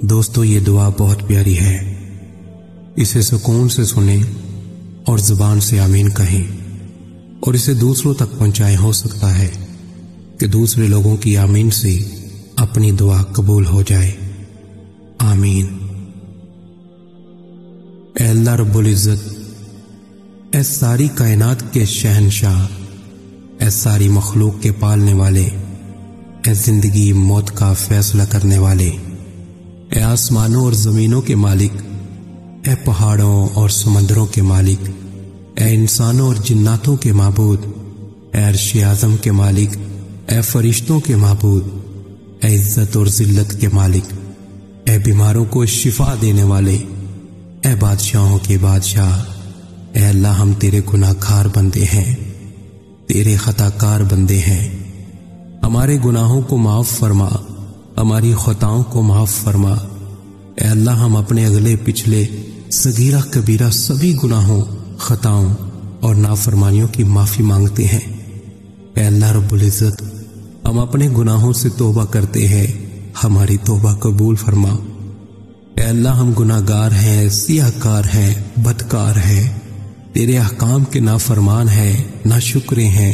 دوستو یہ دعا بہت پیاری ہے، اسے سکون سے سنیں اور زبان سے آمین کہیں اور اسے دوسروں تک پہنچائیں۔ ہو سکتا ہے کہ دوسرے لوگوں کی آمین سے اپنی دعا قبول ہو جائے۔ آمین۔ اے اللہ رب العزت، اے ساری کائنات کے شہنشاہ، اے ساری مخلوق کے پالنے والے، اے زندگی موت کا فیصلہ کرنے والے، اے آسمانوں اور زمینوں کے مالک، اے پہاڑوں اور سمندروں کے مالک، اے انسانوں اور جناتوں کے معبود، اے عرش اعظم کے مالک، اے فرشتوں کے معبود، اے عزت اور ذلت کے مالک، اے بیماروں کو شفا دینے والے، اے بادشاہوں کے بادشاہ، اے اللہ ہم تیرے گناہ گار بندے ہیں، تیرے خطا کار بندے ہیں۔ ہمارے گناہوں کو معاف فرما، ہماری خطاؤں کو معاف فرما۔ اے اللہ ہم اپنے اگلے پچھلے صغیرہ کبیرہ سبھی گناہوں، خطاؤں اور نافرمانیوں کی معافی مانگتے ہیں۔ اے اللہ رب العزت، ہم اپنے گناہوں سے توبہ کرتے ہیں، ہماری توبہ قبول فرما۔ اے اللہ ہم گناہ گار ہیں، سیاہ کار ہیں، بدکار ہیں، تیرے احکام کے نافرمان ہیں، ناشکرے ہیں،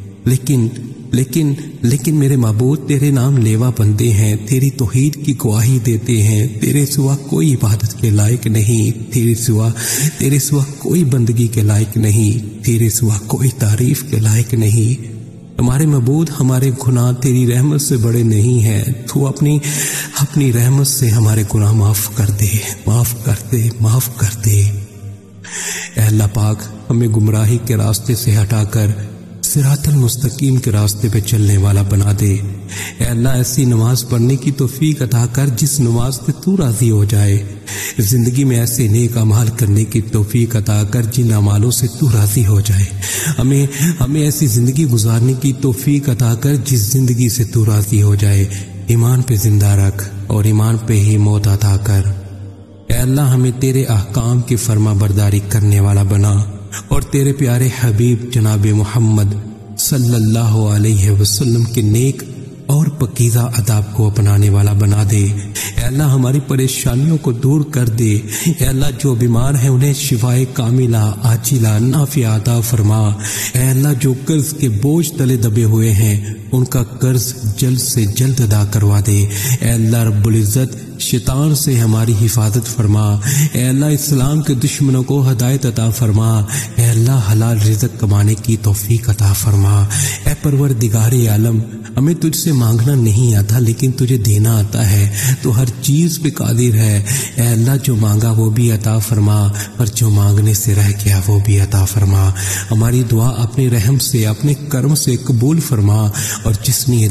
لیکن میرے معبود تیرے نام لیوا بندے ہیں، تیری توحید کی گواہی دیتے ہیں۔ تیرے سوا کوئی عبادت کے لائق نہیں، تیرے سوا کوئی بندگی کے لائق نہیں، تیرے سوا کوئی تعریف کے لائق نہیں۔ ہمارے معبود، ہمارے گناہ تیری رحمت سے بڑے نہیں ہیں، تو اپنی رحمت سے ہمارے گناہ معاف کر دے، معاف کر دے، معاف کر دے۔ اے اللہ پاک، ہمیں گمراہی کے راستے سے ہٹا کر صراط المستقیم کے راستے پہ چلنے والا بنا دے۔ اے اللہ ایسی نماز پڑھنے کی توفیق عطا کر جس نماز پہ تو راضی ہو جائے۔ زندگی میں ایسے نیک اعمال کرنے کی توفیق عطا کر جن اعمالوں سے تو راضی ہو جائے۔ ہمیں ایسی زندگی گزارنے کی توفیق عطا کر جس زندگی سے تو راضی ہو جائے۔ ایمان پہ زندہ رکھ اور ایمان پہ ہی موت عطا کر۔ اے اللہ ہمیں تیرے احکام کی فرما برداری کرنے والا بنا اور تیرے پیارے حبیب جناب محمد صلی اللہ علیہ وسلم کے نیک اور پکیزہ آداب کو اپنانے والا بنا دے۔ اے اللہ ہماری پریشانیوں کو دور کر دے۔ اے اللہ جو بیمار ہیں انہیں شفائے کاملہ عاجلہ نافعہ عطا فرما۔ اے اللہ جو قرض کے بوجھ تلے دبے ہوئے ہیں ان کا قرض جلد سے جلد ادا کروا دے۔ اے اللہ رب العزت شیطان سے ہماری حفاظت فرما۔ اے اللہ اسلام کے دشمنوں کو ہدایت عطا فرما۔ اے اللہ حلال رزق کمانے کی توفیق عطا فرما۔ اے پروردگار عالم، ہمیں تجھ سے مانگنا نہیں آتا لیکن تجھے دینا آتا ہے، تو ہر چیز پہ قادر ہے۔ اے اللہ جو مانگا وہ بھی عطا فرما اور جو مانگنے سے رہ گیا وہ بھی عطا فرما۔ ہماری دعا اپنے رحم سے، اپنے کرم سے قبول فرما، اور جس نے یہ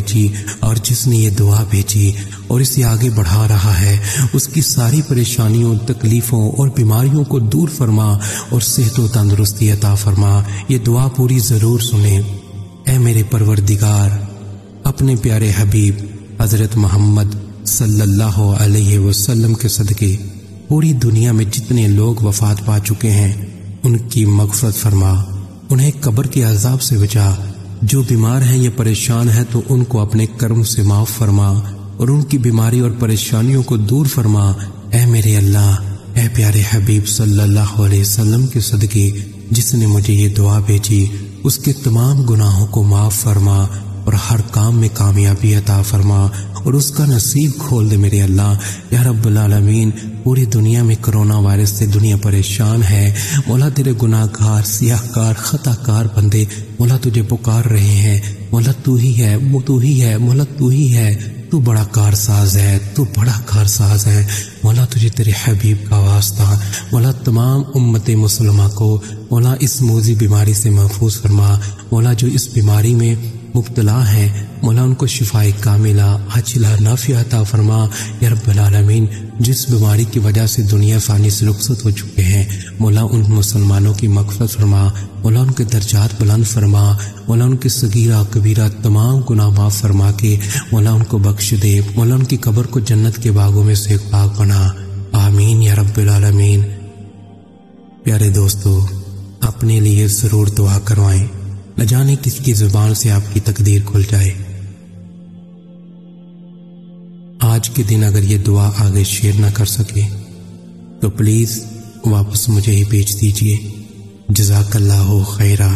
دعا بھیجی اور اسے آگے بڑھا رہا ہے اس کی ساری پریشانیوں، تکلیفوں اور بیماریوں کو دور فرما اور صحت و تندرستی عطا فرما۔ یہ دعا پوری ضرور سنیں۔ اے میرے پروردگار، اپنے پیارے حبیب حضرت محمد صلی اللہ علیہ وسلم کے صدقے پوری دنیا میں جتنے لوگ وفات پا چکے ہیں ان کی مغفرت فرما، انہیں قبر کے عذاب سے بچا۔ جو بیمار ہیں یا پریشان ہیں تو ان کو اپنے کرم سے معاف فرما اور ان کی بیماری اور پریشانیوں کو دور فرما۔ اے میرے اللہ، اے پیارے حبیب صلی اللہ علیہ وسلم کے صدقے جس نے مجھے یہ دعا بھیجی اس کے تمام گناہوں کو معاف فرما اور ہر کام میں کامیابی عطا فرما اور اس کا نصیب کھول دے میرے اللہ۔ یا رب العالمین، پوری دنیا میں کرونا وائرس سے دنیا پریشان ہے۔ مولا تیرے گناہ گار، سیاہ کار، خطا کار بندے مولا تجھے پکار رہے ہیں۔ مولا تو ہی ہے، مولا تو ہی ہے، تو بڑا کارساز ہے، تو بڑا کارساز ہے۔ مولا تجھے تیرے حبیب کا واسطہ، مولا تمام امت مسلمہ کو مولا اس موذی بیماری سے محفوظ فرما۔ مولا جو اس بیماری میں مبتلا ہیں مولا ان کو شفائے کاملہ عاجلہ نافعہ عطا فرما۔ یا رب العالمین، جس بیماری کی وجہ سے دنیا فانی سے رخصت ہو چکے ہیں مولا ان مسلمانوں کی مغفرت فرما، مولا ان کے درجات بلند فرما، مولا ان کے صغیرہ کبیرہ تمام گناہ معاف فرما کے مولا ان کو بخش دے، مولا ان کی قبر کو جنت کے باغوں میں سے ایک باغ بنا۔ آمین یا رب العالمین۔ پیارے دوستو، اپنے لیے ضرور دعا کروائیں، نہ جانے کس کی زبان سے آپ کی تقدیر کھل جائے۔ آج کے دن اگر یہ دعا آگے شیئر نہ کر سکے تو پلیز واپس مجھے ہی بھیج دیجیے۔ جزاک اللہ خیرہ۔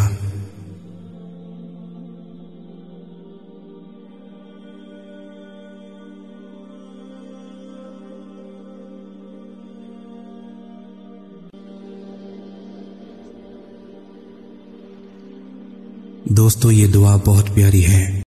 دوستو یہ دعا بہت پیاری ہے۔